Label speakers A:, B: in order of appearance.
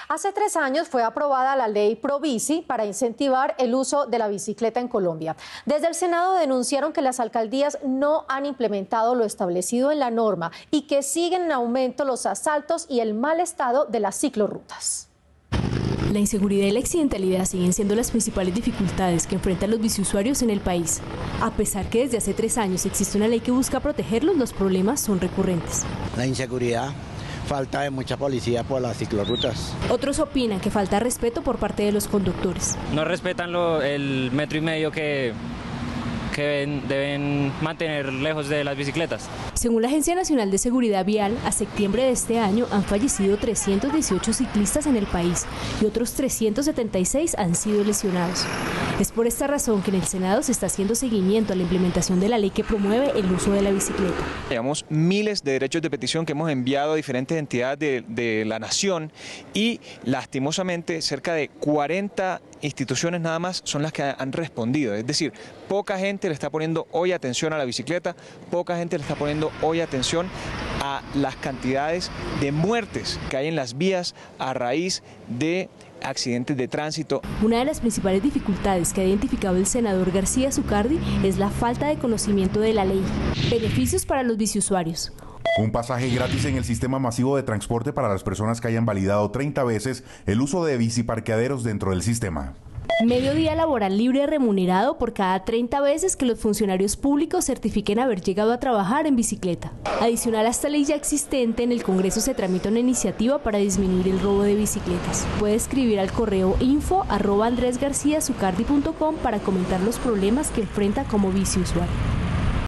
A: Hace 3 años fue aprobada la ley ProBici para incentivar el uso de la bicicleta en Colombia. Desde el Senado denunciaron que las alcaldías no han implementado lo establecido en la norma y que siguen en aumento los asaltos y el mal estado de las ciclorrutas.
B: La inseguridad y la accidentalidad siguen siendo las principales dificultades que enfrentan los biciusuarios en el país. A pesar que desde hace 3 años existe una ley que busca protegerlos, los problemas son recurrentes.
C: La inseguridad, falta de mucha policía por las ciclorrutas.
B: Otros opinan que falta respeto por parte de los conductores.
D: No respetan el 1,5 metros que deben mantener lejos de las bicicletas.
B: Según la Agencia Nacional de Seguridad Vial, a septiembre de este año han fallecido 318 ciclistas en el país y otros 376 han sido lesionados. Es por esta razón que en el Senado se está haciendo seguimiento a la implementación de la ley que promueve el uso de la bicicleta.
E: Llevamos miles de derechos de petición que hemos enviado a diferentes entidades de la nación y lastimosamente cerca de 40 instituciones nada más son las que han respondido. Es decir, poca gente le está poniendo hoy atención a la bicicleta, poca gente le está poniendo hoy atención a las cantidades de muertes que hay en las vías a raíz de accidentes de tránsito.
B: Una de las principales dificultades que ha identificado el senador García Zucardi es la falta de conocimiento de la ley. Beneficios para los biciusuarios.
F: Un pasaje gratis en el sistema masivo de transporte para las personas que hayan validado 30 veces el uso de biciparqueaderos dentro del sistema.
B: Medio día laboral libre remunerado por cada 30 veces que los funcionarios públicos certifiquen haber llegado a trabajar en bicicleta. Adicional a esta ley ya existente, en el Congreso se tramita una iniciativa para disminuir el robo de bicicletas. Puede escribir al correo info@andresgarciazucardi.com para comentar los problemas que enfrenta como biciusuario.